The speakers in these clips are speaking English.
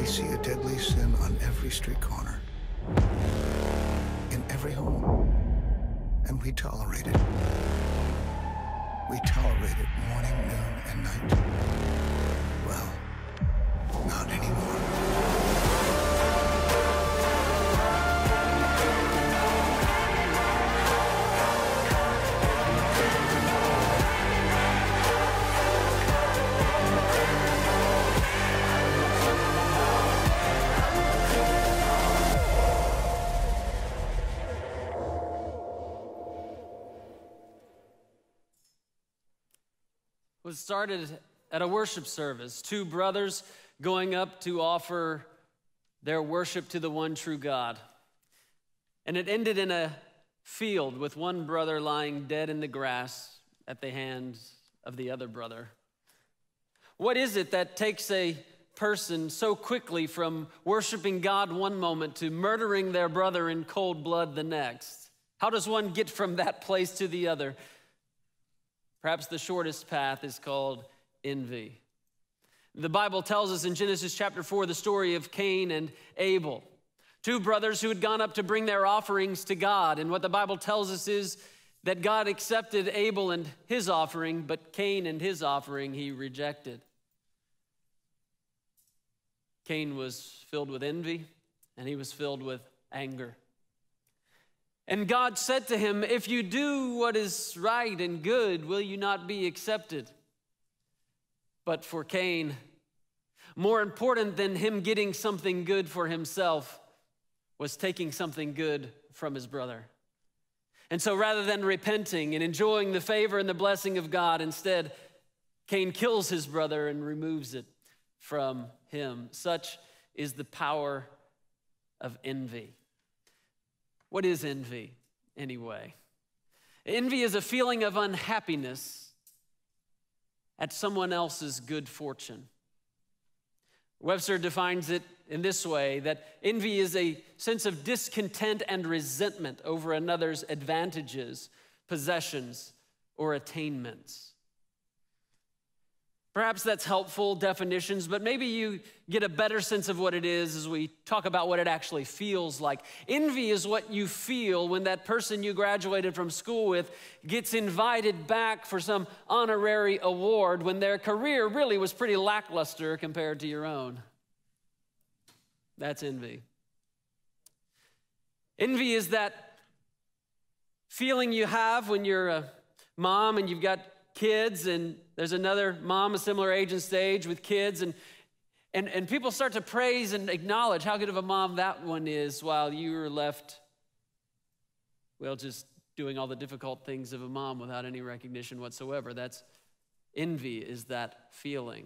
We see a deadly sin on every street corner, in every home, and we tolerate it. We tolerate it morning, noon, and night. Well, not anymore. Was started at a worship service, two brothers going up to offer their worship to the one true God. And it ended in a field with one brother lying dead in the grass at the hands of the other brother. What is it that takes a person so quickly from worshiping God one moment to murdering their brother in cold blood the next? How does one get from that place to the other? Perhaps the shortest path is called envy. The Bible tells us in Genesis chapter 4 the story of Cain and Abel, two brothers who had gone up to bring their offerings to God. And what the Bible tells us is that God accepted Abel and his offering, but Cain and his offering he rejected. Cain was filled with envy, and he was filled with anger. And God said to him, if you do what is right and good, will you not be accepted? But for Cain, more important than him getting something good for himself was taking something good from his brother. And so rather than repenting and enjoying the favor and the blessing of God, instead, Cain kills his brother and removes it from him. Such is the power of envy. What is envy, anyway? Envy is a feeling of unhappiness at someone else's good fortune. Webster defines it in this way, that envy is a sense of discontent and resentment over another's advantages, possessions, or attainments. Perhaps that's helpful definitions, but maybe you get a better sense of what it is as we talk about what it actually feels like. Envy is what you feel when that person you graduated from school with gets invited back for some honorary award when their career really was pretty lackluster compared to your own. That's envy. Envy is that feeling you have when you're a mom and you've got kids, and there's another mom a similar age and stage with kids, and people start to praise and acknowledge how good of a mom that one is while you're left, well, just doing all the difficult things of a mom without any recognition whatsoever. That's envy, is that feeling.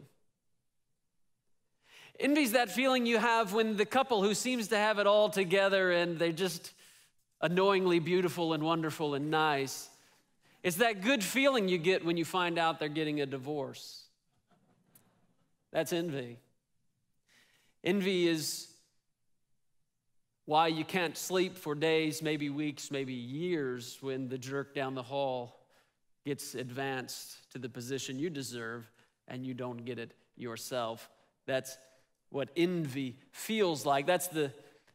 Envy is that feeling you have when the couple who seems to have it all together and they're just annoyingly beautiful and wonderful and nice. It's that good feeling you get when you find out they're getting a divorce. That's envy. Envy is why you can't sleep for days, maybe weeks, maybe years when the jerk down the hall gets advanced to the position you deserve and you don't get it yourself. That's what envy feels like. That's the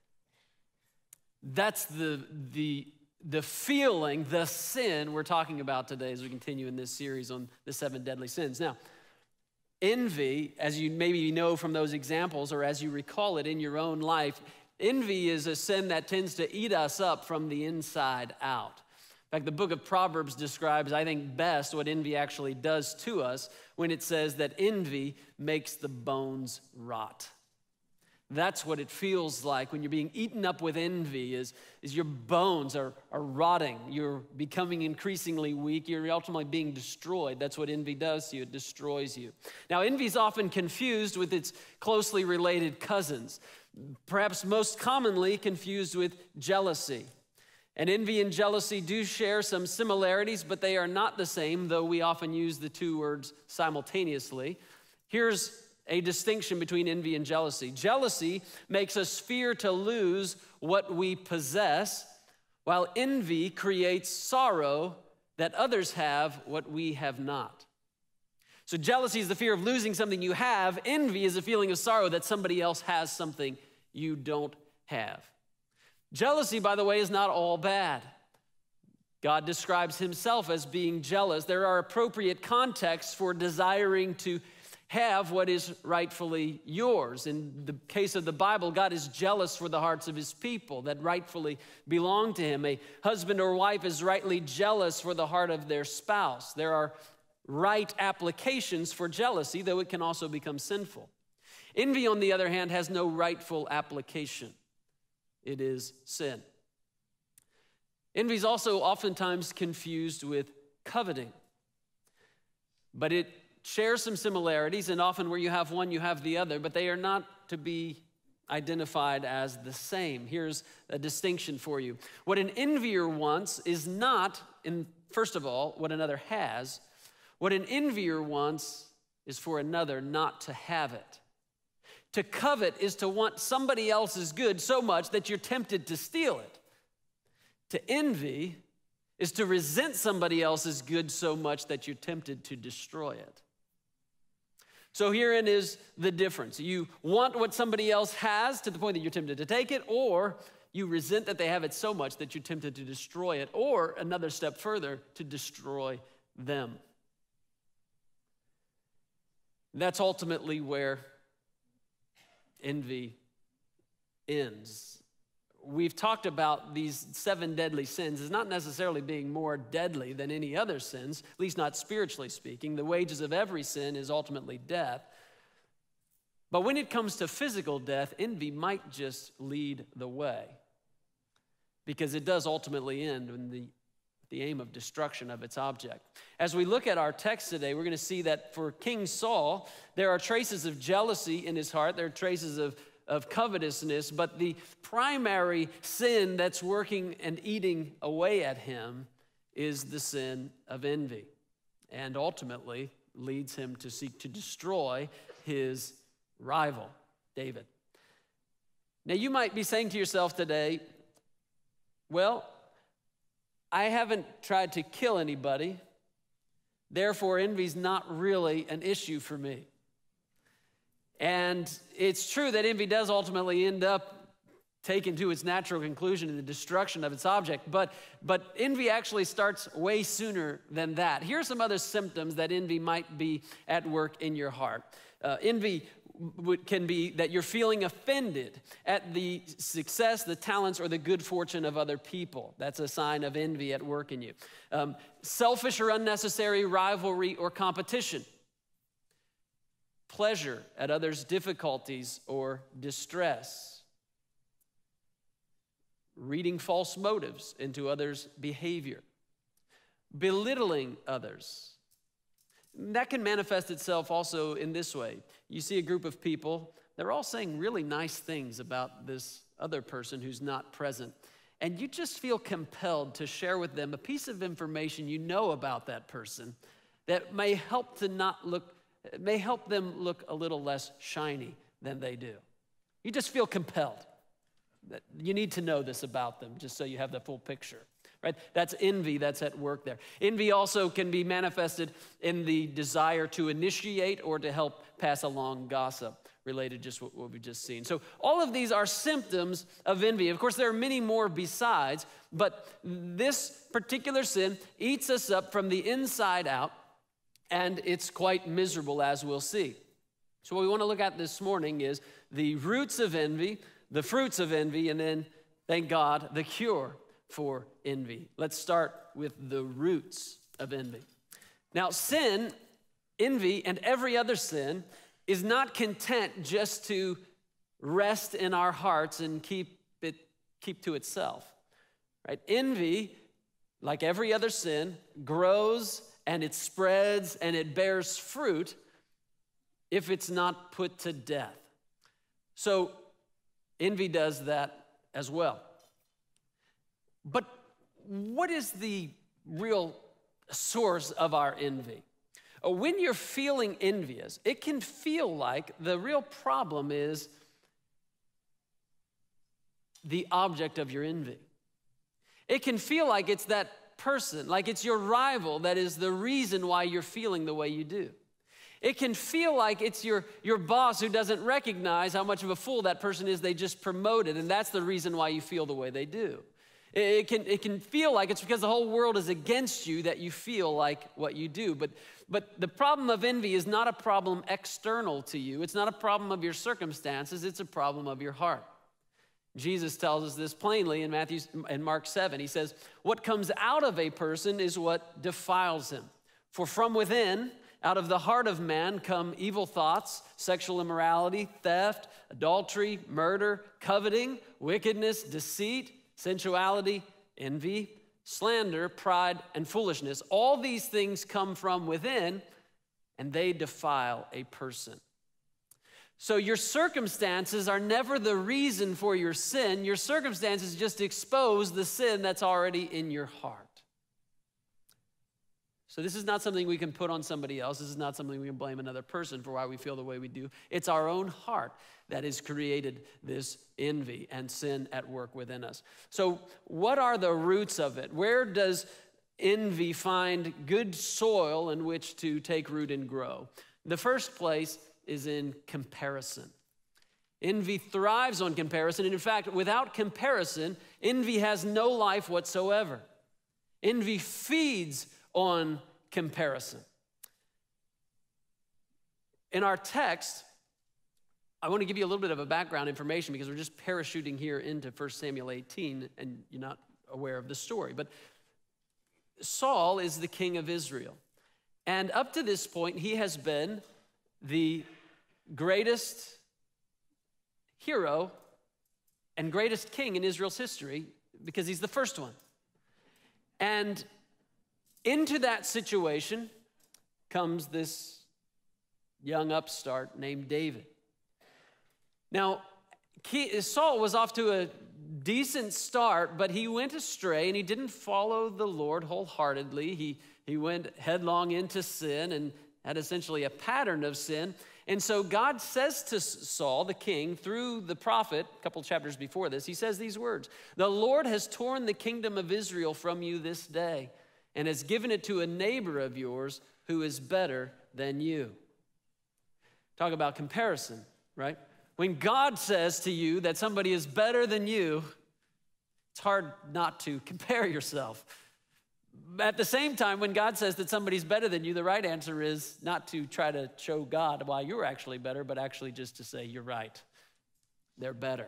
feeling, the sin we're talking about today as we continue in this series on the 7 deadly sins. Now, envy, as you maybe know from those examples or as you recall it in your own life, envy is a sin that tends to eat us up from the inside out. In fact, the book of Proverbs describes, I think, best what envy actually does to us when it says that envy makes the bones rot. That's what it feels like when you're being eaten up with envy, is your bones are rotting. You're becoming increasingly weak. You're ultimately being destroyed. That's what envy does to you. It destroys you. Now, envy is often confused with its closely related cousins, perhaps most commonly confused with jealousy. And envy and jealousy do share some similarities, but they are not the same, though we often use the two words simultaneously. Here's a distinction between envy and jealousy. Jealousy makes us fear to lose what we possess, while envy creates sorrow that others have what we have not. So jealousy is the fear of losing something you have. Envy is a feeling of sorrow that somebody else has something you don't have. Jealousy, by the way, is not all bad. God describes himself as being jealous. There are appropriate contexts for desiring to have what is rightfully yours. In the case of the Bible, God is jealous for the hearts of his people that rightfully belong to him. A husband or wife is rightly jealous for the heart of their spouse. There are right applications for jealousy, though it can also become sinful. Envy, on the other hand, has no rightful application. It is sin. Envy is also oftentimes confused with coveting, but it shares some similarities, and often where you have one, you have the other, but they are not to be identified as the same. Here's a distinction for you. What an envier wants is not, first of all, what another has. What an envier wants is for another not to have it. To covet is to want somebody else's good so much that you're tempted to steal it. To envy is to resent somebody else's good so much that you're tempted to destroy it. So herein is the difference. You want what somebody else has to the point that you're tempted to take it, or you resent that they have it so much that you're tempted to destroy it, or another step further, to destroy them. That's ultimately where envy ends. We've talked about these 7 deadly sins as not necessarily being more deadly than any other sins, at least not spiritually speaking. The wages of every sin is ultimately death. But when it comes to physical death, envy might just lead the way, because it does ultimately end in the aim of destruction of its object. As we look at our text today, we're going to see that for King Saul, there are traces of jealousy in his heart. There are traces of covetousness, but the primary sin that's working and eating away at him is the sin of envy, and ultimately leads him to seek to destroy his rival, David. Now, you might be saying to yourself today, well, I haven't tried to kill anybody, therefore envy's not really an issue for me. And it's true that envy does ultimately end up taken to its natural conclusion in the destruction of its object, but envy actually starts way sooner than that. Here are some other symptoms that envy might be at work in your heart. Envy can be that you're feeling offended at the success, the talents, or the good fortune of other people. That's a sign of envy at work in you. Selfish or unnecessary rivalry or competition. Pleasure at others' difficulties or distress. Reading false motives into others' behavior. Belittling others. That can manifest itself also in this way. You see a group of people, they're all saying really nice things about this other person who's not present, and you just feel compelled to share with them a piece of information you know about that person that may help them look a little less shiny than they do. You just feel compelled that you need to know this about them just so you have the full picture. Right? That's envy that's at work there. Envy also can be manifested in the desire to initiate or to help pass along gossip related to just what we've just seen. So all of these are symptoms of envy. Of course, there are many more besides, but this particular sin eats us up from the inside out, and it's quite miserable, as we'll see. So what we want to look at this morning is the roots of envy, the fruits of envy, and then, thank God, the cure for envy. Let's start with the roots of envy. Now, sin, envy, and every other sin is not content just to rest in our hearts and keep to itself. Right? Envy, like every other sin, grows and it spreads and it bears fruit if it's not put to death. So envy does that as well. But what is the real source of our envy? When you're feeling envious, it can feel like the real problem is the object of your envy. It can feel like it's that person, like it's your rival that is the reason why you're feeling the way you do. It can feel like it's your boss who doesn't recognize how much of a fool that person is they just promoted, and that's the reason why you feel the way they do. It can feel like it's because the whole world is against you that you feel like what you do. But the problem of envy is not a problem external to you. It's not a problem of your circumstances. It's a problem of your heart. Jesus tells us this plainly in Mark 7. He says, what comes out of a person is what defiles him. For from within, out of the heart of man come evil thoughts, sexual immorality, theft, adultery, murder, coveting, wickedness, deceit, sensuality, envy, slander, pride, and foolishness. All these things come from within, and they defile a person. So your circumstances are never the reason for your sin. Your circumstances just expose the sin that's already in your heart. So this is not something we can put on somebody else. This is not something we can blame another person for why we feel the way we do. It's our own heart that has created this envy and sin at work within us. So what are the roots of it? Where does envy find good soil in which to take root and grow? The first place is in comparison. Envy thrives on comparison. And in fact, without comparison, envy has no life whatsoever. Envy feeds on comparison. In our text, I want to give you a little bit of a background information because we're just parachuting here into 1 Samuel 18 and you're not aware of the story. But Saul is the king of Israel. And up to this point, he has been the greatest hero and greatest king in Israel's history because he's the first one. And into that situation comes this young upstart named David. Now, Saul was off to a decent start, but he went astray and he didn't follow the Lord wholeheartedly. He went headlong into sin and had essentially a pattern of sin. And so God says to Saul, the king, through the prophet, a couple chapters before this, he says these words, "The Lord has torn the kingdom of Israel from you this day and has given it to a neighbor of yours who is better than you." Talk about comparison, right? When God says to you that somebody is better than you, it's hard not to compare yourself. At the same time, when God says that somebody's better than you, the right answer is not to try to show God why you're actually better, but actually just to say, you're right. They're better.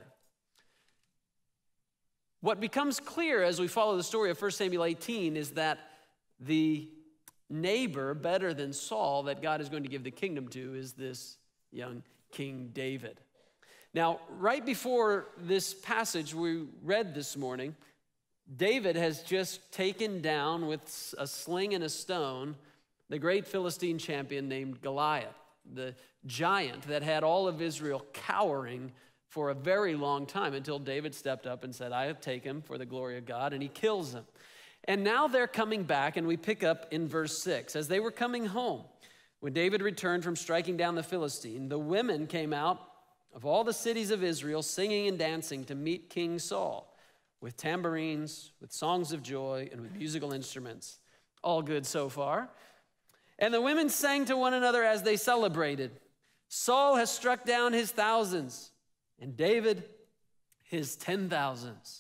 What becomes clear as we follow the story of 1 Samuel 18 is that the neighbor better than Saul that God is going to give the kingdom to is this young King David. Now, right before this passage we read this morning, David has just taken down with a sling and a stone the great Philistine champion named Goliath, the giant that had all of Israel cowering for a very long time until David stepped up and said, "I have taken him for the glory of God," and he kills him. And now they're coming back, and we pick up in verse 6. As they were coming home, when David returned from striking down the Philistine, the women came out of all the cities of Israel singing and dancing to meet King Saul with tambourines, with songs of joy, and with musical instruments. All good so far. And the women sang to one another as they celebrated, "Saul has struck down his thousands, and David his 10,000s.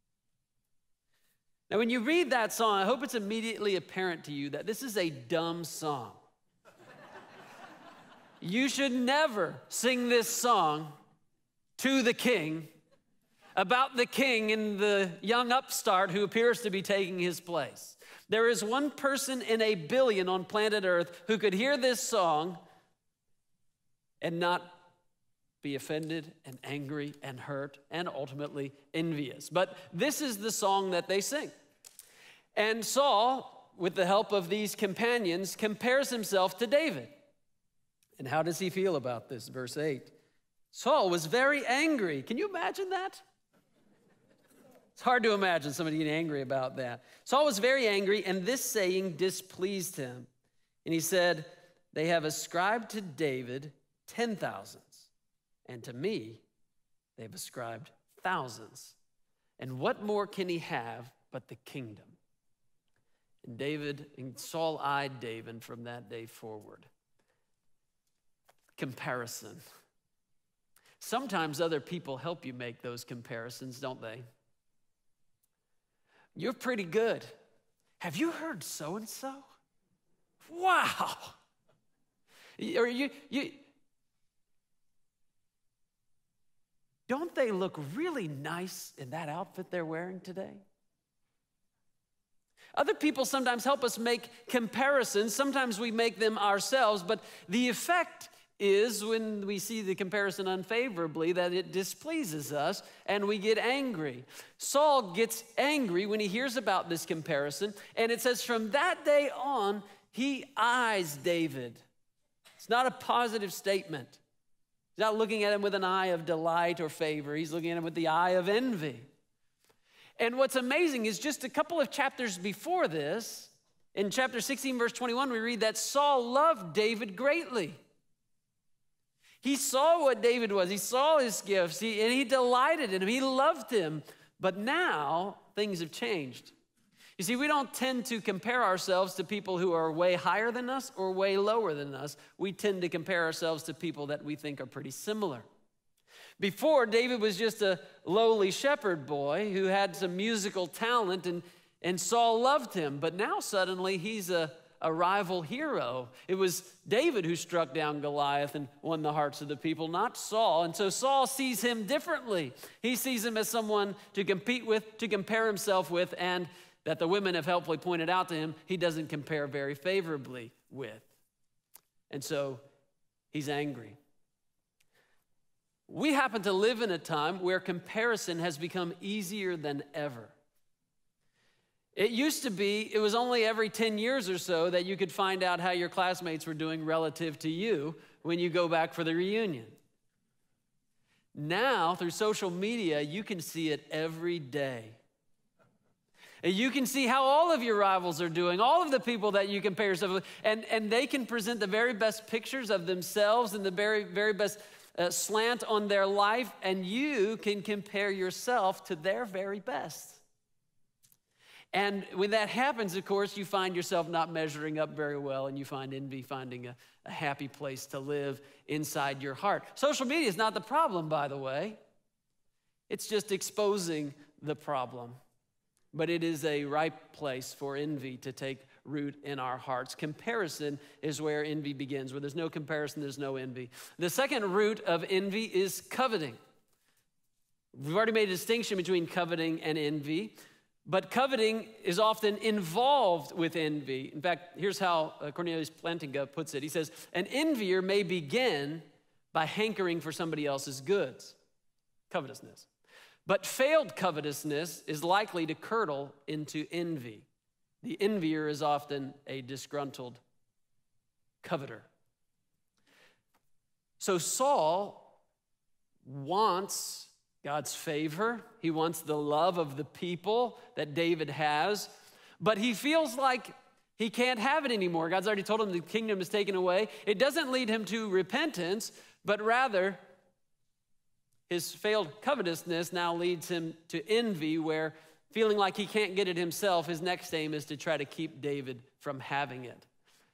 Now, when you read that song, I hope it's immediately apparent to you that this is a dumb song. You should never sing this song to the king, about the king and the young upstart who appears to be taking his place. There is one person in a billion on planet Earth who could hear this song and not be offended and angry and hurt and ultimately envious. But this is the song that they sing. And Saul, with the help of these companions, compares himself to David. And how does he feel about this? Verse 8. Saul was very angry. Can you imagine that? It's hard to imagine somebody getting angry about that. Saul was very angry, and this saying displeased him. And he said, "They have ascribed to David 10,000s, and to me they've ascribed thousands. And what more can he have but the kingdom?" And Saul eyed David from that day forward. Comparison. Sometimes other people help you make those comparisons, don't they? You're pretty good. Have you heard so-and-so? Wow. Or you don't they look really nice in that outfit they're wearing today? Other people sometimes help us make comparisons. Sometimes we make them ourselves, but the effect is when we see the comparison unfavorably that it displeases us and we get angry. Saul gets angry when he hears about this comparison, and it says from that day on, he eyes David. It's not a positive statement. He's not looking at him with an eye of delight or favor. He's looking at him with the eye of envy. And what's amazing is just a couple of chapters before this, in chapter 16, verse 21, we read that Saul loved David greatly. He saw what David was. He saw his gifts, and he delighted in him. He loved him. But now things have changed. You see, we don't tend to compare ourselves to people who are way higher than us or way lower than us. We tend to compare ourselves to people that we think are pretty similar. Before, David was just a lowly shepherd boy who had some musical talent, and Saul loved him. But now suddenly he's a rival hero. It was David who struck down Goliath and won the hearts of the people, not Saul. And so Saul sees him differently. He sees him as someone to compete with, to compare himself with, and that the women have helpfully pointed out to him, he doesn't compare very favorably with. And so he's angry. We happen to live in a time where comparison has become easier than ever. It used to be, it was only every 10 years or so that you could find out how your classmates were doing relative to you when you go back for the reunion. Now, through social media, you can see it every day. You can see how all of your rivals are doing, all of the people that you compare yourself with, and they can present the very best pictures of themselves and the very, very best slant on their life, and you can compare yourself to their very best. And when that happens, of course, you find yourself not measuring up very well, and you find envy finding a happy place to live inside your heart. Social media is not the problem, by the way. It's just exposing the problem. But it is a ripe place for envy to take root in our hearts. Comparison is where envy begins. Where there's no comparison, there's no envy. The second root of envy is coveting. We've already made a distinction between coveting and envy, but coveting is often involved with envy. In fact, here's how Cornelius Plantinga puts it. He says, an envier may begin by hankering for somebody else's goods, covetousness. But failed covetousness is likely to curdle into envy. The envier is often a disgruntled coveter. So Saul wants God's favor. He wants the love of the people that David has, but he feels like he can't have it anymore. God's already told him the kingdom is taken away. It doesn't lead him to repentance, but rather his failed covetousness now leads him to envy, where feeling like he can't get it himself, his next aim is to try to keep David from having it.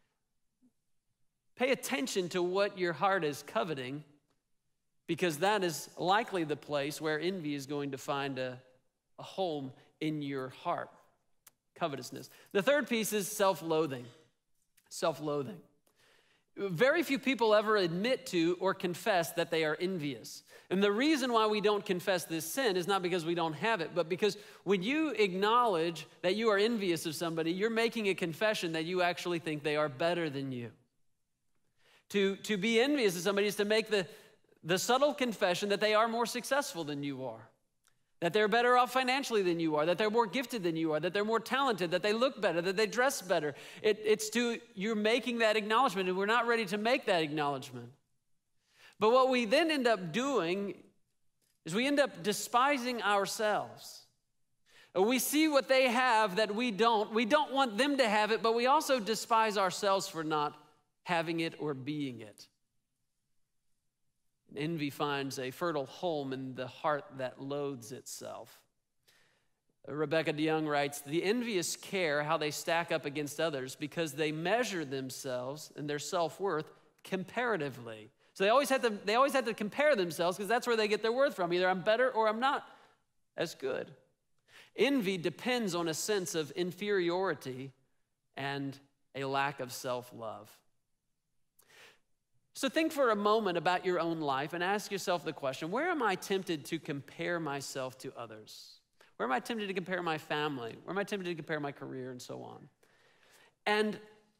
Pay attention to what your heart is coveting, because that is likely the place where envy is going to find a home in your heart. Covetousness. The third piece is self-loathing. Self-loathing. Very few people ever admit to or confess that they are envious. And the reason why we don't confess this sin is not because we don't have it, but because when you acknowledge that you are envious of somebody, you're making a confession that you actually think they are better than you. To be envious of somebody is to make the subtle confession that they are more successful than you are, that they're better off financially than you are, that they're more gifted than you are, that they're more talented, that they look better, that they dress better. You're making that acknowledgement, and we're not ready to make that acknowledgement. But what we then end up doing is we end up despising ourselves. We see what they have that we don't. We don't want them to have it, but we also despise ourselves for not having it or being it. Envy finds a fertile home in the heart that loathes itself. Rebecca DeYoung writes, the envious care how they stack up against others because they measure themselves and their self-worth comparatively. So they always have to compare themselves because that's where they get their worth from. Either I'm better or I'm not as good. Envy depends on a sense of inferiority and a lack of self-love. So think for a moment about your own life and ask yourself the question, where am I tempted to compare myself to others? Where am I tempted to compare my family? Where am I tempted to compare my career and so on? And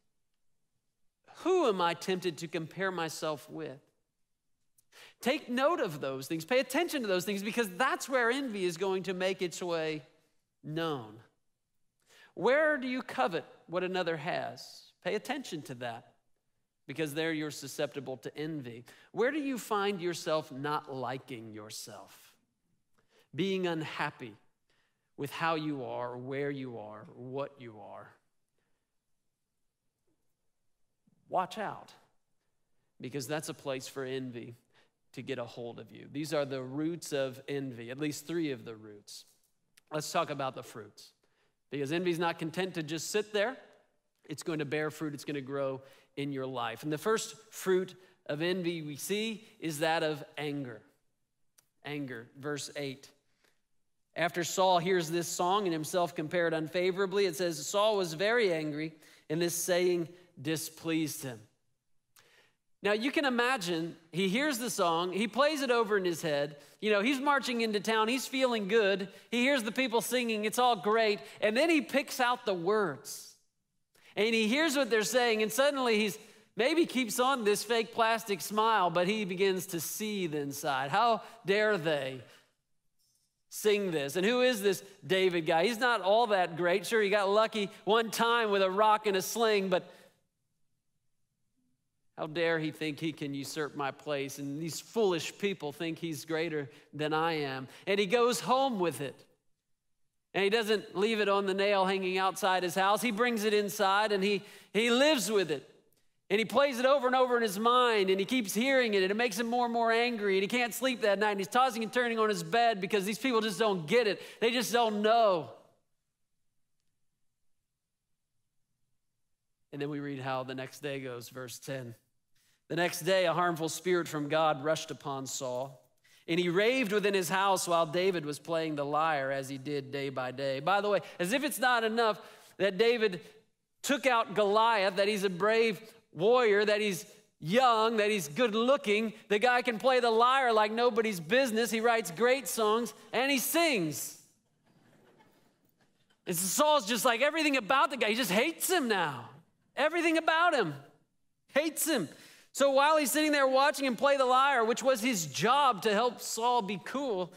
who am I tempted to compare myself with? Take note of those things. Pay attention to those things because that's where envy is going to make its way known. Where do you covet what another has? Pay attention to that because there you're susceptible to envy. Where do you find yourself not liking yourself? Being unhappy with how you are, or where you are, or what you are? Watch out, because that's a place for envy to get a hold of you. These are the roots of envy, at least 3 of the roots. Let's talk about the fruits, because envy is not content to just sit there. It's going to bear fruit. It's going to grow in your life. And the first fruit of envy we see is that of anger. Anger, verse 8. After Saul hears this song and himself compared unfavorably, it says, Saul was very angry, and this saying displeased him. Now you can imagine, he hears the song, he plays it over in his head. You know, he's marching into town, he's feeling good. He hears the people singing, it's all great. And then he picks out the words. And he hears what they're saying, and suddenly he's maybe keeps on this fake plastic smile, but he begins to seethe inside. How dare they sing this? And who is this David guy? He's not all that great. Sure, he got lucky one time with a rock and a sling, but how dare he think he can usurp my place? And these foolish people think he's greater than I am. And he goes home with it. And he doesn't leave it on the nail hanging outside his house. He brings it inside and he lives with it. And he plays it over and over in his mind, and he keeps hearing it, and it makes him more and more angry, and he can't sleep that night, and he's tossing and turning on his bed because these people just don't get it. They just don't know. And then we read how the next day goes, verse 10. The next day, a harmful spirit from God rushed upon Saul, and he raved within his house while David was playing the lyre as he did day by day. By the way, as if it's not enough that David took out Goliath, that he's a brave warrior, that he's young, that he's good looking, the guy can play the lyre like nobody's business. He writes great songs, and he sings. And so Saul's just like everything about the guy. He just hates him now. Everything about him. Hates him. So while he's sitting there watching him play the lyre, which was his job to help Saul be cool,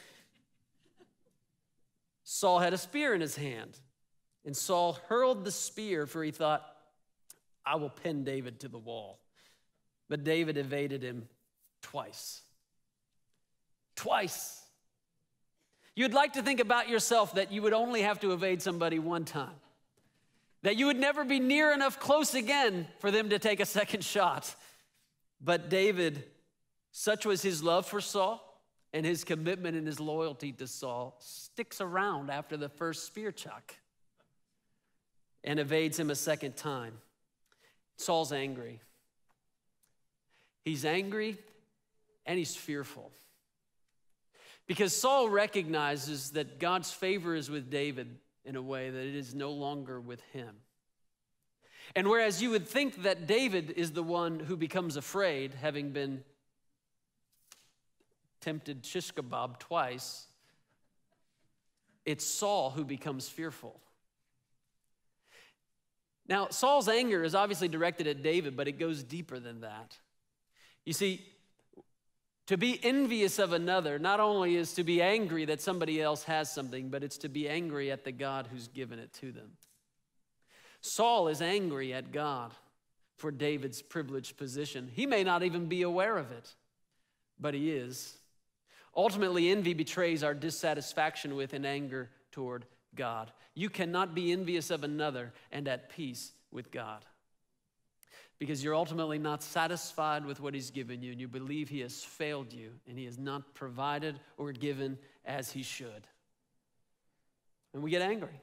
Saul had a spear in his hand. And Saul hurled the spear, for he thought, I will pin David to the wall. But David evaded him twice. Twice. You'd like to think about yourself that you would only have to evade somebody one time. That you would never be near enough close again for them to take a second shot. But David, such was his love for Saul and his commitment and his loyalty to Saul, sticks around after the first spear chuck and evades him a second time. Saul's angry. He's angry and he's fearful. Because Saul recognizes that God's favor is with David in a way that it is no longer with him. And whereas you would think that David is the one who becomes afraid, having been tempted shish kebab twice, it's Saul who becomes fearful. Now, Saul's anger is obviously directed at David, but it goes deeper than that. You see, to be envious of another not only is to be angry that somebody else has something, but it's to be angry at the God who's given it to them. Saul is angry at God for David's privileged position. He may not even be aware of it, but he is. Ultimately, envy betrays our dissatisfaction with and anger toward God. You cannot be envious of another and at peace with God, because you're ultimately not satisfied with what he's given you, and you believe he has failed you and he has not provided or given as he should. And we get angry.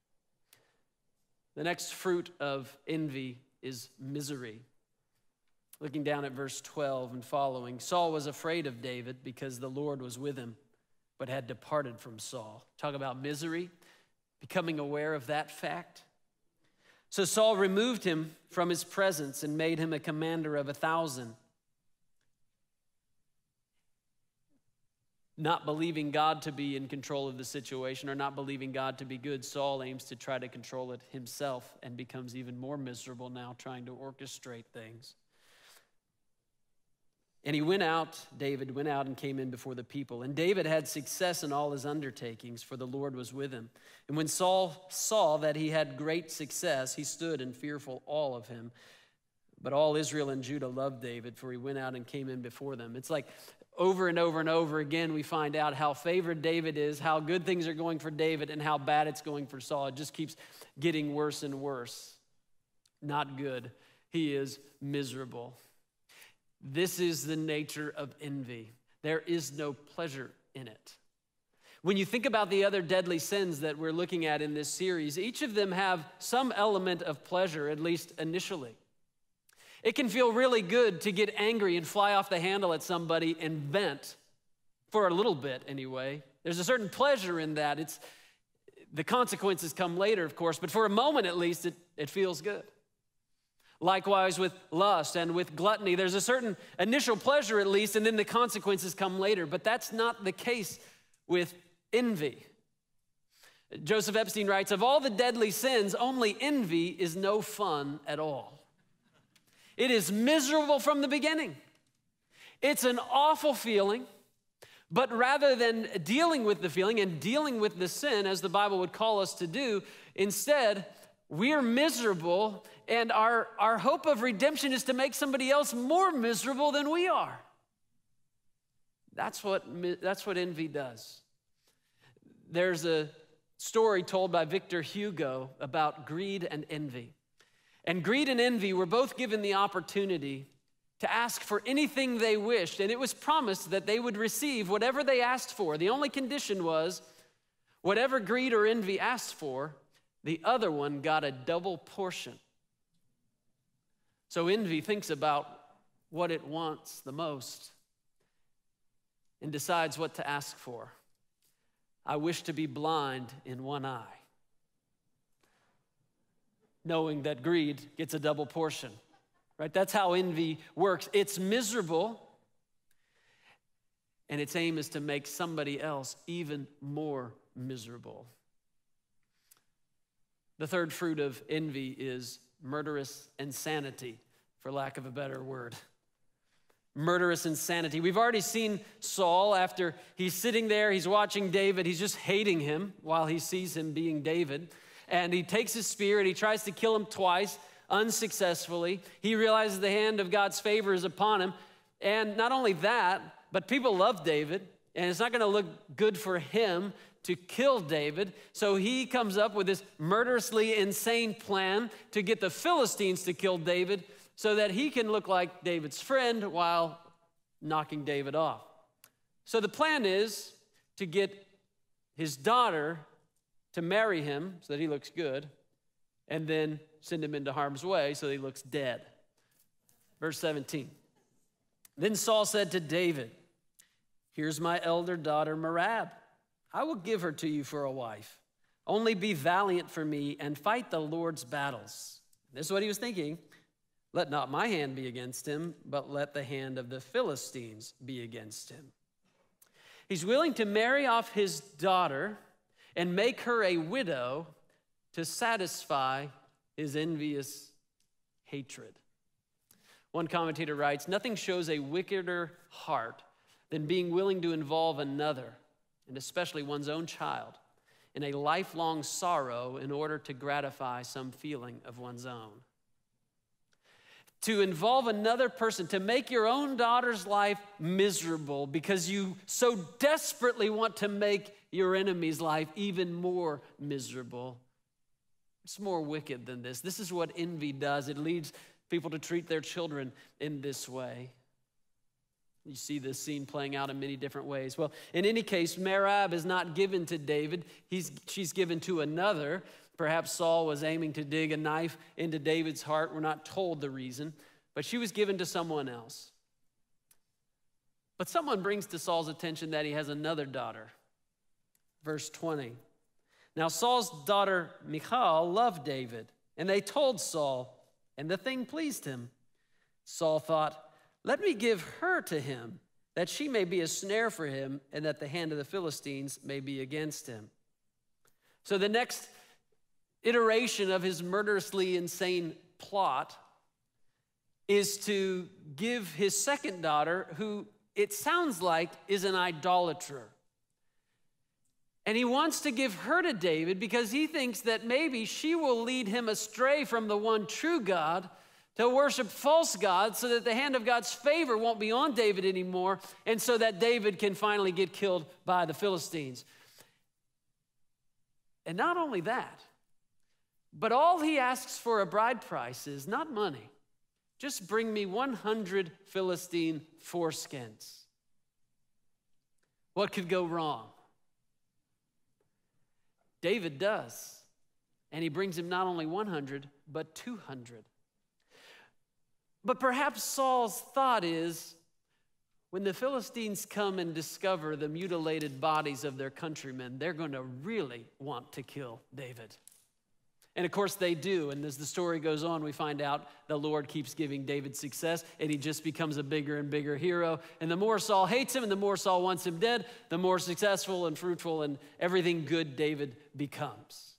The next fruit of envy is misery. Looking down at verse 12 and following, Saul was afraid of David because the Lord was with him, but had departed from Saul. Talk about misery, becoming aware of that fact. So Saul removed him from his presence and made him a commander of 1,000. Not believing God to be in control of the situation or not believing God to be good, Saul aims to try to control it himself and becomes even more miserable now trying to orchestrate things. And David went out and came in before the people. And David had success in all his undertakings, for the Lord was with him. And when Saul saw that he had great success, he stood in fearful awe of him. But all Israel and Judah loved David, for he went out and came in before them. It's like over and over and over again, we find out how favored David is, how good things are going for David, and how bad it's going for Saul. It just keeps getting worse and worse. Not good. He is miserable. This is the nature of envy. There is no pleasure in it. When you think about the other deadly sins that we're looking at in this series, each of them have some element of pleasure, at least initially. It can feel really good to get angry and fly off the handle at somebody and vent, for a little bit anyway. There's a certain pleasure in that. The consequences come later, of course, but for a moment at least, it feels good. Likewise with lust and with gluttony, there's a certain initial pleasure at least, and then the consequences come later. But that's not the case with envy. Joseph Epstein writes, of all the deadly sins, only envy is no fun at all. It is miserable from the beginning. It's an awful feeling, but rather than dealing with the feeling and dealing with the sin, as the Bible would call us to do, instead, we're miserable, and our hope of redemption is to make somebody else more miserable than we are. That's what envy does. There's a story told by Victor Hugo about greed and envy. And greed and envy were both given the opportunity to ask for anything they wished, and it was promised that they would receive whatever they asked for. The only condition was whatever greed or envy asked for, the other one got a double portion. So envy thinks about what it wants the most and decides what to ask for. I wish to be blind in one eye, knowing that greed gets a double portion, right? That's how envy works. It's miserable, and its aim is to make somebody else even more miserable. The third fruit of envy is murderous insanity, for lack of a better word. Murderous insanity. We've already seen Saul after he's sitting there, he's watching David, he's just hating him while he sees him being David. And he takes his spear and he tries to kill him twice, unsuccessfully. He realizes the hand of God's favor is upon him. And not only that, but people love David, and it's not going to look good for him to kill David. So he comes up with this murderously insane plan to get the Philistines to kill David so that he can look like David's friend while knocking David off. So the plan is to get his daughter to marry him so that he looks good, and then send him into harm's way so that he looks dead. Verse 17. Then Saul said to David, here's my elder daughter Merab. I will give her to you for a wife. Only be valiant for me and fight the Lord's battles. This is what he was thinking. Let not my hand be against him, but let the hand of the Philistines be against him. He's willing to marry off his daughter and make her a widow to satisfy his envious hatred. One commentator writes, nothing shows a wickeder heart than being willing to involve another, and especially one's own child, in a lifelong sorrow in order to gratify some feeling of one's own. To involve another person, to make your own daughter's life miserable because you so desperately want to make your enemy's life even more miserable. It's more wicked than this. This is what envy does. It leads people to treat their children in this way. You see this scene playing out in many different ways. Well, in any case, Merab is not given to David. She's given to another. Perhaps Saul was aiming to dig a knife into David's heart. We're not told the reason. but she was given to someone else. But someone brings to Saul's attention that he has another daughter. Verse 20. Now Saul's daughter Michal loved David, and they told Saul, and the thing pleased him. Saul thought, let me give her to him, that she may be a snare for him, and that the hand of the Philistines may be against him. So the next iteration of his murderously insane plot is to give his second daughter, who it sounds like is an idolater. And he wants to give her to David because he thinks that maybe she will lead him astray from the one true God to worship false gods, so that the hand of God's favor won't be on David anymore, and so that David can finally get killed by the Philistines. And not only that, but all he asks for a bride price is not money. Just bring me 100 Philistine foreskins. What could go wrong? David does. And he brings him not only 100, but 200. But perhaps Saul's thought is, when the Philistines come and discover the mutilated bodies of their countrymen, they're going to really want to kill David. And of course they do. And as the story goes on, we find out the Lord keeps giving David success, and he just becomes a bigger and bigger hero. And the more Saul hates him and the more Saul wants him dead, the more successful and fruitful and everything good David becomes.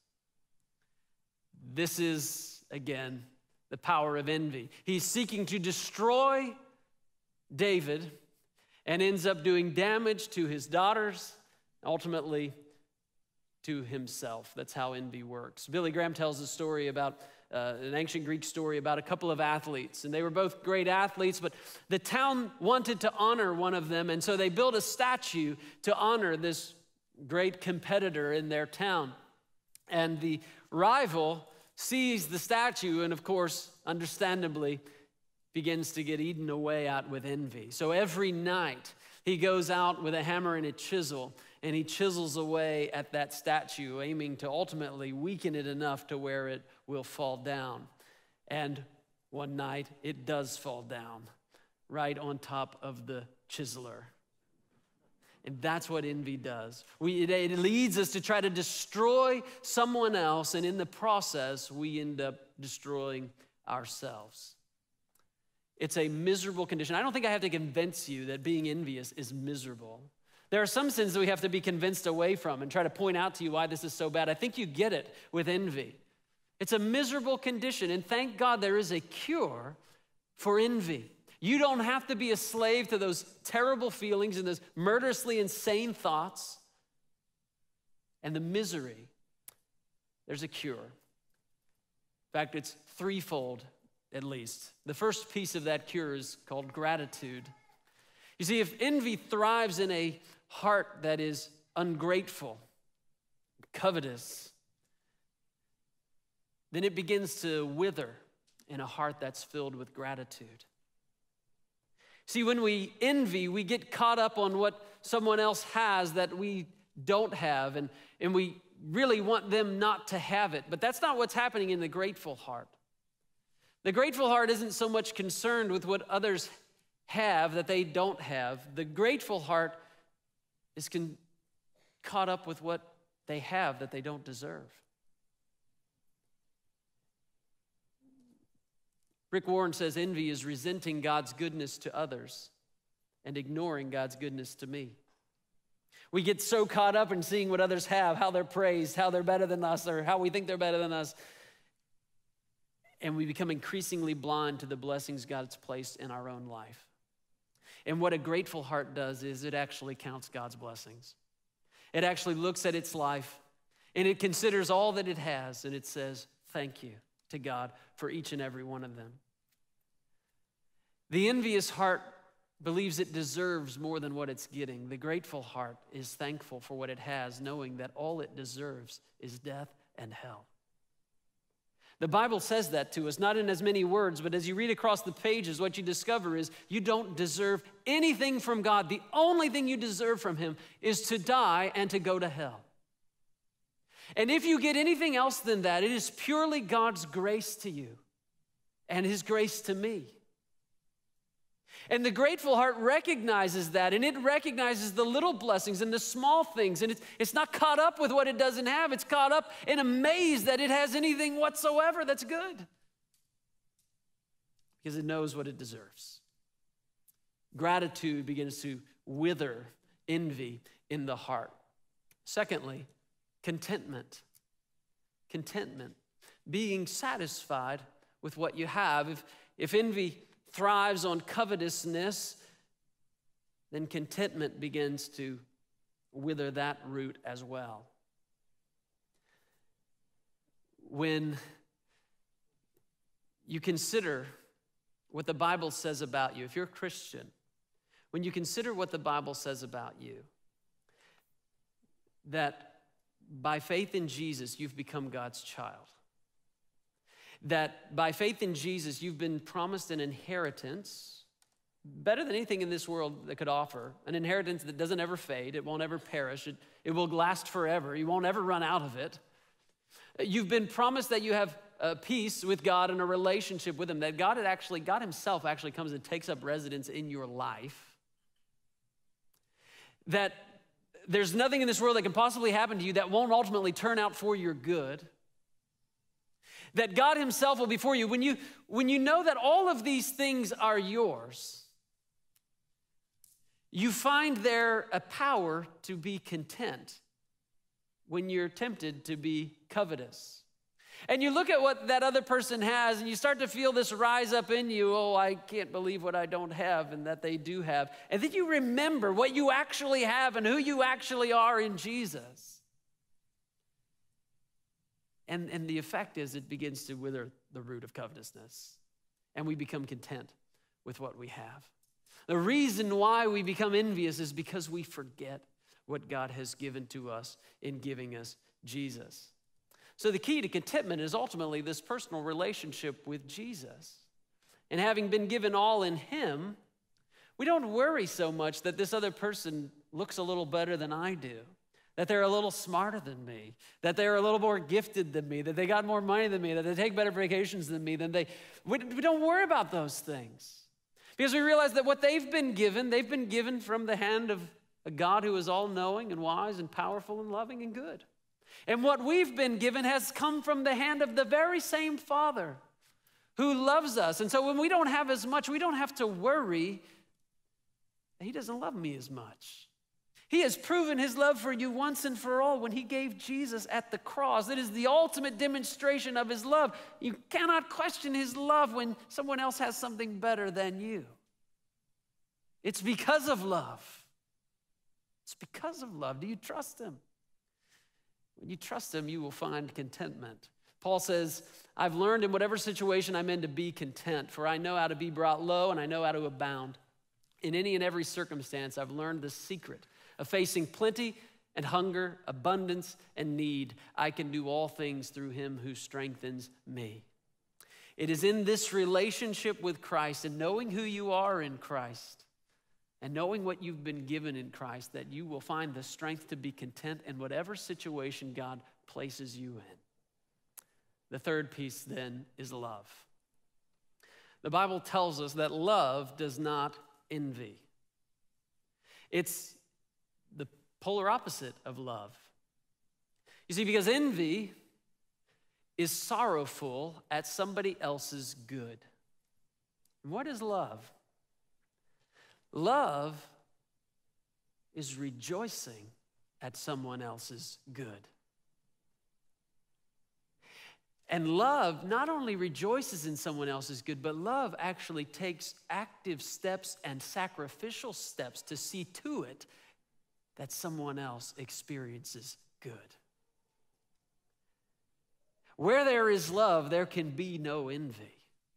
This is, again, the power of envy. He's seeking to destroy David and ends up doing damage to his daughters, ultimately to himself. That's how envy works. Billy Graham tells a story about an ancient Greek story about a couple of athletes, and they were both great athletes, but the town wanted to honor one of them, and so they built a statue to honor this great competitor in their town. And the rival sees the statue and, of course, understandably, begins to get eaten away at with envy. So every night, he goes out with a hammer and a chisel, and he chisels away at that statue, aiming to ultimately weaken it enough to where it will fall down. And one night, it does fall down, right on top of the chiseler. And that's what envy does. It leads us to try to destroy someone else, and in the process, we end up destroying ourselves. It's a miserable condition. I don't think I have to convince you that being envious is miserable. There are some sins that we have to be convinced away from and try to point out to you why this is so bad. I think you get it with envy. It's a miserable condition, and thank God there is a cure for envy. You don't have to be a slave to those terrible feelings and those murderously insane thoughts and the misery. There's a cure. In fact, it's threefold at least. The first piece of that cure is called gratitude. You see, if envy thrives in a heart that is ungrateful, covetous, then it begins to wither in a heart that's filled with gratitude. See, when we envy, we get caught up on what someone else has that we don't have, and we really want them not to have it. But that's not what's happening in the grateful heart. The grateful heart isn't so much concerned with what others have that they don't have. The grateful heart is caught up with what they have that they don't deserve. Rick Warren says envy is resenting God's goodness to others and ignoring God's goodness to me. We get so caught up in seeing what others have, how they're praised, how they're better than us, or how we think they're better than us. And we become increasingly blind to the blessings God's placed in our own life. And what a grateful heart does is it actually counts God's blessings. It actually looks at its life and it considers all that it has, and it says, thank you to God for each and every one of them. The envious heart believes it deserves more than what it's getting. The grateful heart is thankful for what it has, knowing that all it deserves is death and hell. The Bible says that to us, not in as many words, but as you read across the pages, what you discover is you don't deserve anything from God. The only thing you deserve from him is to die and to go to hell. And if you get anything else than that, it is purely God's grace to you and his grace to me. And the grateful heart recognizes that, and it recognizes the little blessings and the small things, and it's not caught up with what it doesn't have. It's caught up and amazed that it has anything whatsoever that's good, because it knows what it deserves. Gratitude begins to wither envy in the heart. Secondly, contentment. Contentment, being satisfied with what you have. If envy thrives on covetousness, then contentment begins to wither that root as well. When you consider what the Bible says about you, if you're a Christian, when you consider what the Bible says about you, that by faith in Jesus, you've become God's child. That by faith in Jesus, you've been promised an inheritance better than anything in this world that could offer, an inheritance that doesn't ever fade, it won't ever perish, it will last forever, you won't ever run out of it. You've been promised that you have a peace with God and a relationship with Him, that God Himself actually comes and takes up residence in your life. That there's nothing in this world that can possibly happen to you that won't ultimately turn out for your good. That God Himself will be for you. When you know that all of these things are yours, you find there a power to be content when you're tempted to be covetous. And you look at what that other person has and you start to feel this rise up in you. Oh, I can't believe what I don't have and that they do have. And then you remember what you actually have and who you actually are in Jesus. And the effect is it begins to wither the root of covetousness. And we become content with what we have. The reason why we become envious is because we forget what God has given to us in giving us Jesus. So the key to contentment is ultimately this personal relationship with Jesus. And having been given all in Him, we don't worry so much that this other person looks a little better than I do, that they're a little smarter than me, that they're a little more gifted than me, that they got more money than me, that they take better vacations than me. We don't worry about those things. Because we realize that what they've been given from the hand of a God who is all-knowing and wise and powerful and loving and good. And what we've been given has come from the hand of the very same Father who loves us. And so when we don't have as much, we don't have to worry that He doesn't love me as much. He has proven His love for you once and for all when He gave Jesus at the cross. It is the ultimate demonstration of His love. You cannot question His love when someone else has something better than you. It's because of love. It's because of love. Do you trust Him? When you trust Him, you will find contentment. Paul says, I've learned in whatever situation I'm in to be content, for I know how to be brought low and I know how to abound. In any and every circumstance, I've learned the secret of facing plenty and hunger, abundance and need. I can do all things through Him who strengthens me. It is in this relationship with Christ and knowing who you are in Christ and knowing what you've been given in Christ that you will find the strength to be content in whatever situation God places you in. The third piece then is love. The Bible tells us that love does not envy. It's the polar opposite of love. You see, because envy is sorrowful at somebody else's good. And what is love? Love is rejoicing at someone else's good. And love not only rejoices in someone else's good, but love actually takes active steps and sacrificial steps to see to it that someone else experiences good. Where there is love, there can be no envy.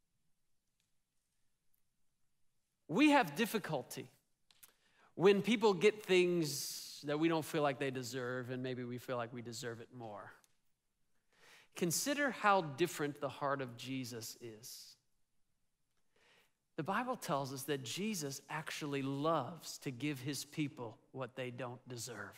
We have difficulty when people get things that we don't feel like they deserve, and maybe we feel like we deserve it more. Consider how different the heart of Jesus is. The Bible tells us that Jesus actually loves to give His people what they don't deserve.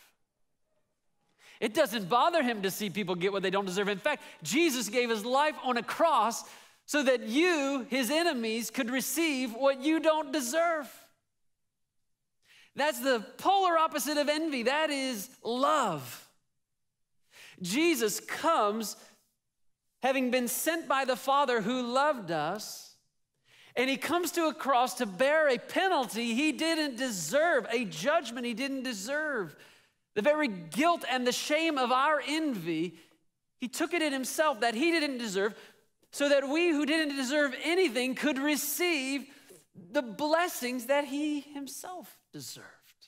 It doesn't bother Him to see people get what they don't deserve. In fact, Jesus gave His life on a cross so that you, his enemies, could receive what you don't deserve. That's the polar opposite of envy. That is love. Jesus comes having been sent by the Father who loved us, and he comes to a cross to bear a penalty he didn't deserve, a judgment he didn't deserve. The very guilt and the shame of our envy, he took it in himself that he didn't deserve, so that we who didn't deserve anything could receive the blessings that he himself deserved.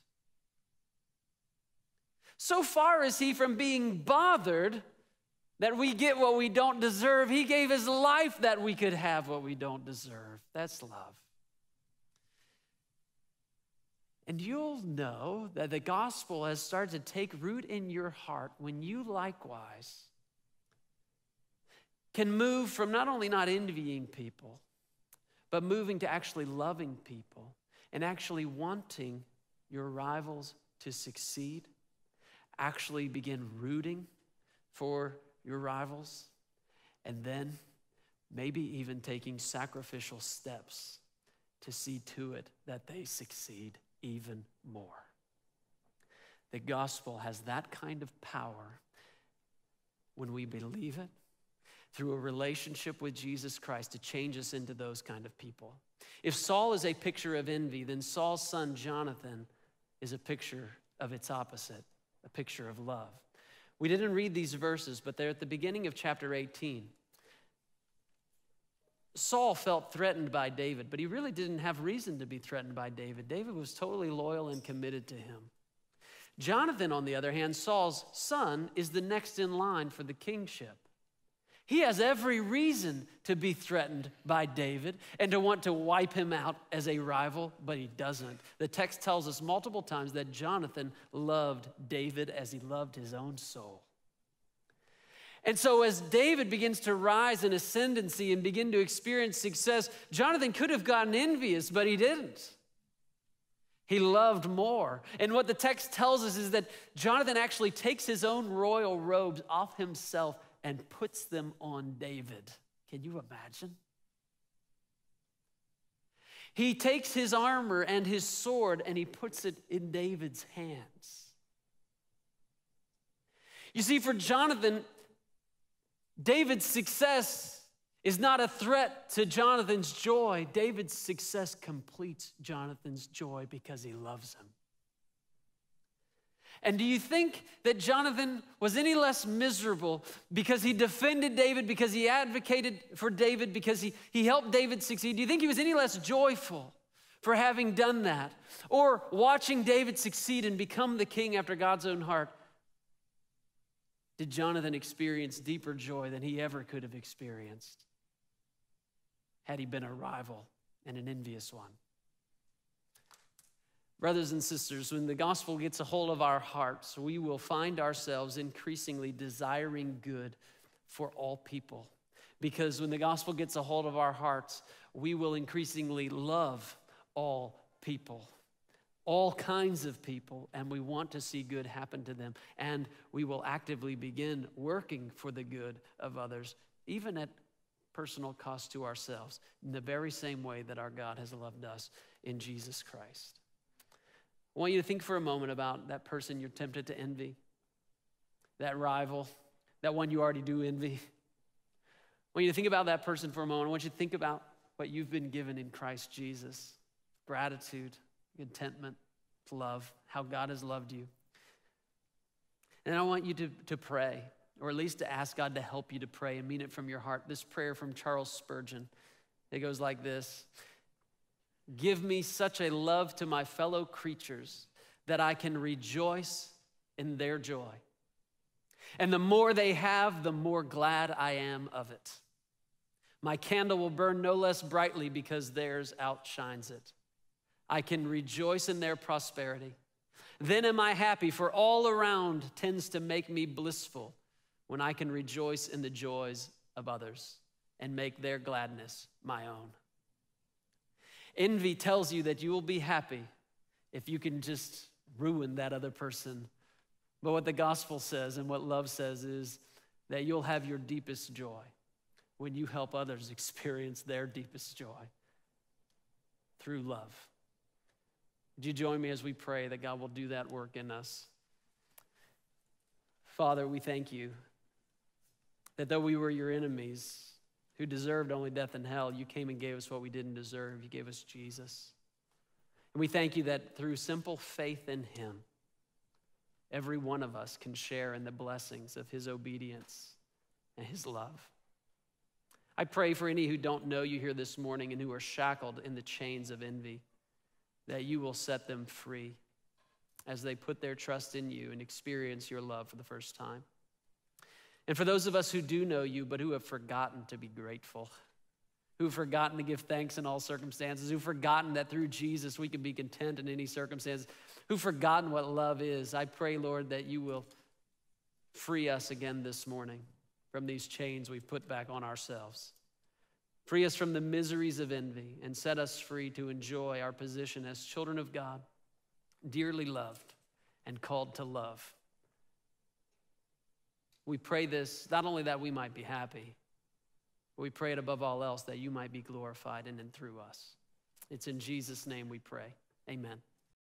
So far is he from being bothered that we get what we don't deserve, he gave his life that we could have what we don't deserve. That's love. And you'll know that the gospel has started to take root in your heart when you likewise can move from not only not envying people, but moving to actually loving people and actually wanting your rivals to succeed, actually begin rooting for your rivals, and then maybe even taking sacrificial steps to see to it that they succeed even more. The gospel has that kind of power when we believe it through a relationship with Jesus Christ to change us into those kind of people. If Saul is a picture of envy, then Saul's son Jonathan is a picture of its opposite, a picture of love. We didn't read these verses, but they're at the beginning of chapter 18. Saul felt threatened by David, but he really didn't have reason to be threatened by David. David was totally loyal and committed to him. Jonathan, on the other hand, Saul's son, is the next in line for the kingship. He has every reason to be threatened by David and to want to wipe him out as a rival, but he doesn't. The text tells us multiple times that Jonathan loved David as he loved his own soul. And so as David begins to rise in ascendancy and begin to experience success, Jonathan could have gotten envious, but he didn't. He loved more. And what the text tells us is that Jonathan actually takes his own royal robes off himself and puts them on David. Can you imagine? He takes his armor and his sword and he puts it in David's hands. You see, for Jonathan, David's success is not a threat to Jonathan's joy. David's success completes Jonathan's joy because he loves him. And do you think that Jonathan was any less miserable because he defended David, because he advocated for David, because he helped David succeed? Do you think he was any less joyful for having done that? Or watching David succeed and become the king after God's own heart? Did Jonathan experience deeper joy than he ever could have experienced had he been a rival and an envious one? Brothers and sisters, when the gospel gets a hold of our hearts, we will find ourselves increasingly desiring good for all people. Because when the gospel gets a hold of our hearts, we will increasingly love all people, all kinds of people, and we want to see good happen to them. And we will actively begin working for the good of others, even at personal cost to ourselves, in the very same way that our God has loved us in Jesus Christ. I want you to think for a moment about that person you're tempted to envy, that rival, that one you already do envy. I want you to think about that person for a moment. I want you to think about what you've been given in Christ Jesus. Gratitude, contentment, love, how God has loved you. And I want you to pray, or at least to ask God to help you to pray and mean it from your heart. This prayer from Charles Spurgeon, it goes like this. Give me such a love to my fellow creatures that I can rejoice in their joy. And the more they have, the more glad I am of it. My candle will burn no less brightly because theirs outshines it. I can rejoice in their prosperity. Then am I happy, for all around tends to make me blissful when I can rejoice in the joys of others and make their gladness my own. Envy tells you that you will be happy if you can just ruin that other person. But what the gospel says and what love says is that you'll have your deepest joy when you help others experience their deepest joy through love. Would you join me as we pray that God will do that work in us? Father, we thank you that though we were your enemies who deserved only death and hell, you came and gave us what we didn't deserve. You gave us Jesus. And we thank you that through simple faith in him, every one of us can share in the blessings of his obedience and his love. I pray for any who don't know you here this morning and who are shackled in the chains of envy, that you will set them free as they put their trust in you and experience your love for the first time. And for those of us who do know you, but who have forgotten to be grateful, who've forgotten to give thanks in all circumstances, who've forgotten that through Jesus we can be content in any circumstance, who've forgotten what love is, I pray, Lord, that you will free us again this morning from these chains we've put back on ourselves. Free us from the miseries of envy and set us free to enjoy our position as children of God, dearly loved and called to love. We pray this not only that we might be happy, but we pray it above all else that you might be glorified in and through us. It's in Jesus' name we pray. Amen.